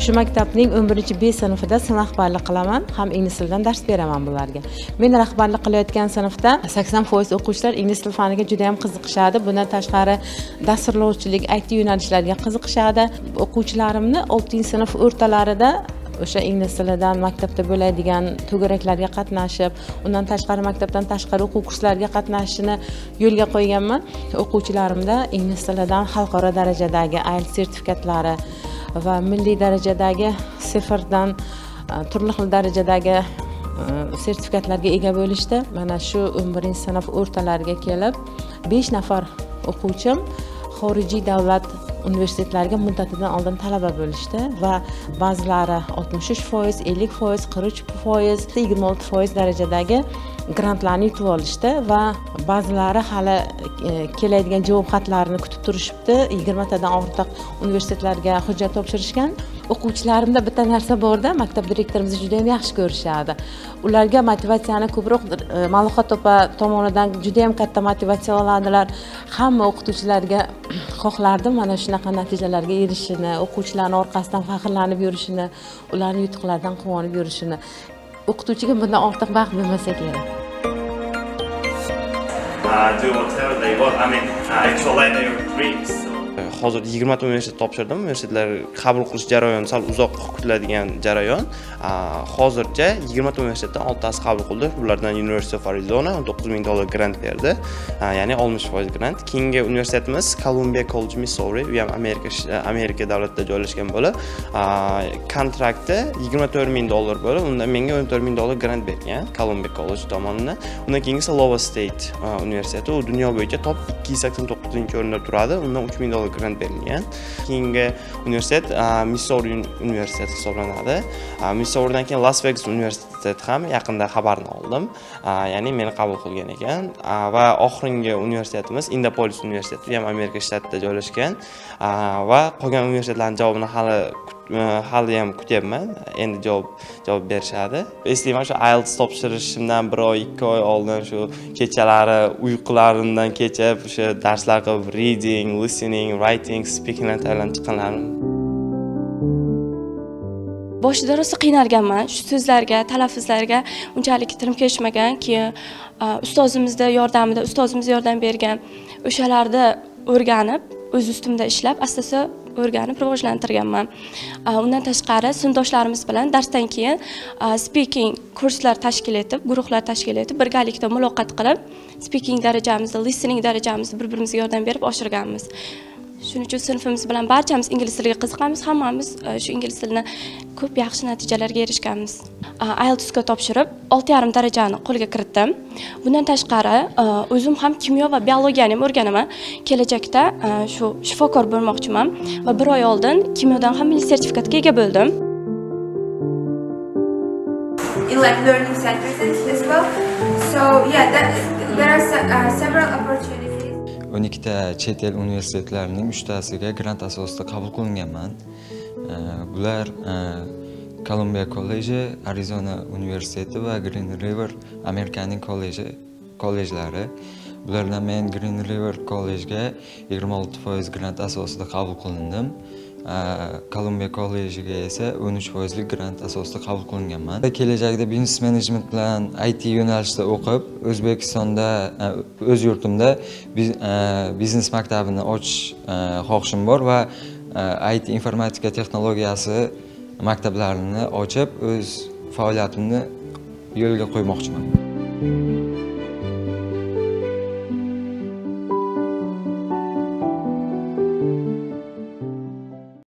shu maktabning 11-B sinfida sinf rahbarlik qilaman, ham ingliz tilidan dars beraman bularga. Men rahbarlik qilayotgan sinfda 80% o'quvchilar ingliz tili faniga juda ham qiziqishadi. Bundan tashqari dasturlovchilik, IT yo'nalishlariga qiziqishadi. O'quvchilarimni 6-sinf o'rtalarida o'sha ingliz tilidan maktabda bo'ladigan to'garaklarga qatnashib, undan tashqari maktabdan tashqari o'quv kurslariga qatnashishini yo'lga qo'yganman. O'quvchilarimda ingliz tilidan xalqaro darajadagi IELTS sertifikatlari va milliy darajadagi sıfırdan turli xil darajadagi sertifikatlarga ega bo'lishdi. Mana shu 11-sinf o'rtalariga kelib 5 nafar o'quvchim xorijiy davlat universitetlariga muddatidan oldin talaba bo'lishdi va ba'zilari 63%, 50%, 43%, 26% darajadagi grantlarni yutib olishdi va ba'zilari hali keladigan javob xatlarini kutib turishibdi. 20 tadan ortiq universitetlarga hujjat topshirishgan. O'quvchilarimda bitta narsa borda, maktab direktorimiz juda ham yaxshi ko'rishadi. Ularga motivatsiyani ko'proq Malohat opa tomonidan juda ham katta motivatsiya oladilar. Hamma o'qituvchilarga xohlardim mana shunaqa natijalarga erishishini, o'quvchilarning orqasidan faxrlanib yurishini, ularning yutuqlaridan quvonib yurishini. O'qituvchiga bundan ortiq baxt bo'lmasa kerak. Do whatever they want. I mean, actualize their dreams. Hozir 20 ta universitet topshirdim. Universitetlar qabul qilish jarayoni sal uzoq kutiladigan jarayon. Hozircha 20 ta universitetdan 6 tasi qabul qildi. Bulardan University of Arizona $9,000 grant berdi. Ya'ni 60% grant. Keyingi universitetimiz Columbia College, Missouri, u ham Amerika davlatida joylashgan bo'lib, kontrakti $24,000 bo'lib, undan menga $14,000 grant bergan Columbia College tomonidan. Undan keyingisi Iowa State universiteti, u dunyo bo'yicha top 289-o'rinda turadi. Undan $3,000 grant berilgan. Keyingi universitet Missouri universiteti hisoblanadi. Missouridan keyin Las Vegas universiteti ham yaqinda xabarni oldim. Ya'ni meni qabul qilgan ekan. Va oxirgi universitetimiz Indianapolis universiteti, ham Amerika shtatida joylashgan. Va qolgan universitetlarning javobini hali ham kutyapman. Endi javob berishadi. Eslayman, shu IELTS topshirishimdan 1 oy, 2 oy oldin shu kechalari uyqularimdan kechib, o'sha darslar qilib, reading, listening, writing, speaking dan tayyorlanib chiqqanlarim. Boshida rosa qiynalganman. Shu so'zlarga, talaffuzlarga unchalik tilim kelishmagan. Keyin ustozimizda yordam bergan o'shalarni o'rganib, o'z ustimda ishlab, asta-asta o'rganib rivojlantirganman. Undan tashqari sinfdoshlarimiz bilan darsdan keyin speaking kurslar tashkil etib, guruhlar tashkil etib, birgalikda muloqot qilib, speaking darajamizni, listening darajamizni bir-birimizga yordam berib oshirganmiz. Shuning uchun sinfimiz bilan barchamiz ingliz tiliga qiziqamiz, hammamiz shu ingliz tilini ko'p yaxshi natijalarga erishganmiz. IELTS ga topshirib 6,5 darajani qo'lga kiritdim. Bundan tashqari o'zim ham kimyo va biologiyani ham o'rganaman. Kelajakda shu shifokor bo'lmoqchiman va 1 oy oldin kimyodan ham milliy sertifikatga ega bo'ldim. In like learning centers as well. So yeah, there are several opportunities. 12 ta chet el universitetlarining 3 tasiga grant asosida qabul qilinganman. Bular Columbia College, Arizona universiteti va Green River Amerikaning kollejlari. Bulardan men Green River College'ga 26% grant asosida qabul qilindim. Columbia College'ga esa 13% grant asosida qabul qilinganman. Kelajakda business management bilan IT yo'nalishida o'qib, O'zbekistonda o'z yurtimda biznes maktabini ochish xohishim bor va IT informatika texnologiyasi maktablarini ochib, o'z faoliyatimni yo'lga qo'ymoqchiman.